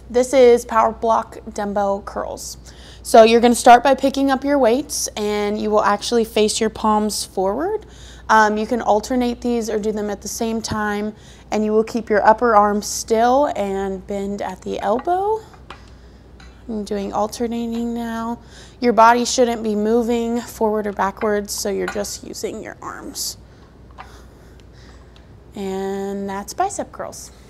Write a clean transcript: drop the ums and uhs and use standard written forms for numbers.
This is power block dumbbell curls. So you're going to start by picking up your weights, and you will actually face your palms forward. You can alternate these or do them at the same time, and you will keep your upper arm still and bend at the elbow. I'm doing alternating now. Your body shouldn't be moving forward or backwards, so you're just using your arms. And that's bicep curls.